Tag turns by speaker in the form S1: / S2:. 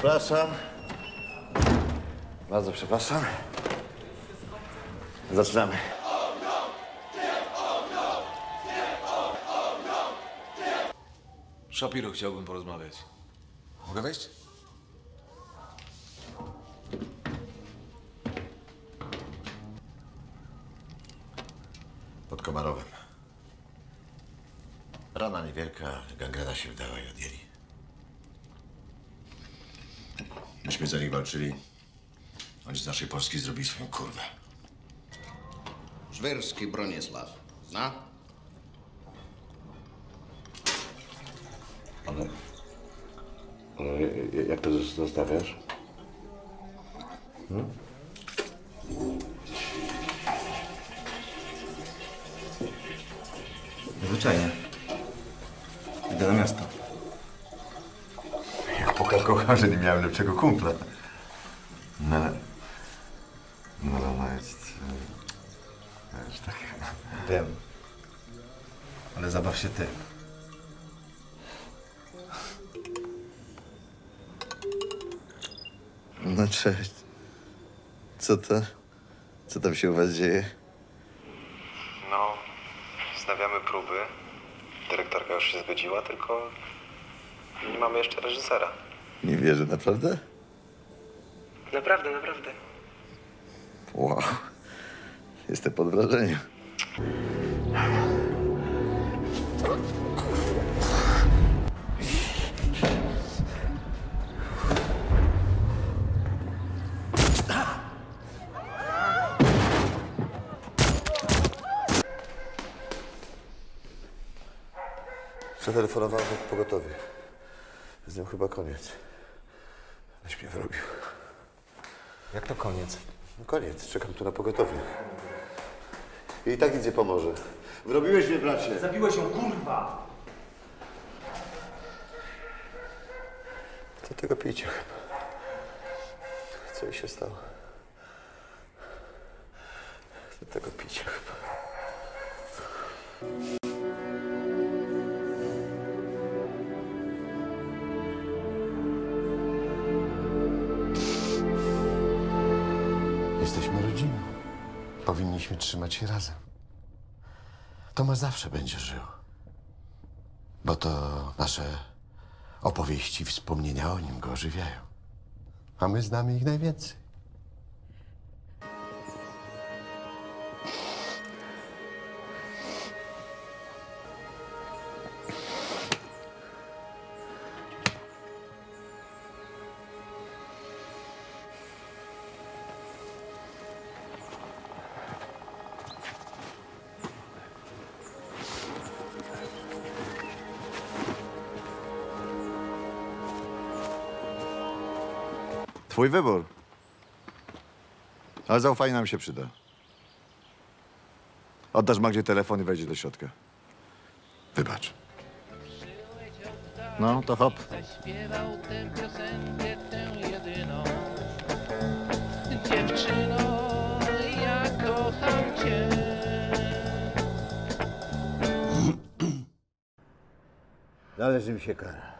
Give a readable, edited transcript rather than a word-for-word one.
S1: Przepraszam. Bardzo przepraszam. Zaczynamy.
S2: Szapiro, chciałbym porozmawiać.
S3: Mogę wejść?
S1: Pod Komarowem. Rana niewielka, gangrena się wdała i odjęli. Myśmy za nich walczyli. Oni z naszej Polski zrobili swoją kurwę.
S4: Żwirski Bronisław. Zna?
S1: Ale jak to zostawiasz?
S5: Zwyczajnie. Idę na miasto.
S1: Jak pokaż kocham, że nie miałem lepszego kumpla. No jest... Wiesz, tak...
S5: Wiem. Ale zabaw się ty.
S1: No cześć. Co to? Co tam się u was dzieje?
S5: No, stawiamy próby. Dyrektorka już się zgodziła, tylko nie mamy jeszcze reżysera.
S1: Nie wierzę, naprawdę?
S5: Naprawdę, naprawdę.
S1: Wow. Jestem pod wrażeniem. Przetelefonowałem do pogotowie. Z nią chyba koniec. Weź mnie wrobił.
S5: Jak to koniec?
S1: No koniec, czekam tu na pogotowie. I tak nic nie pomoże. Wrobiłeś mnie, bracie.
S6: Zabiłeś ją, kurwa!
S1: Do tego picia chyba. Co jej się stało? Do tego picia chyba. Jesteśmy rodziną. Powinniśmy trzymać się razem. Tomasz zawsze będzie żył. Bo to nasze opowieści, wspomnienia o nim go ożywiają. A my znamy ich najwięcej. Twój wybór. Ale zaufanie nam się przyda. Oddasz Magdzie telefon i wejdzie do środka. Wybacz. No, to hop.
S7: Zaśpiewał tę piosenkę, tę jedyną. Dziewczyno, ja kocham cię.
S8: Należy mi się kara.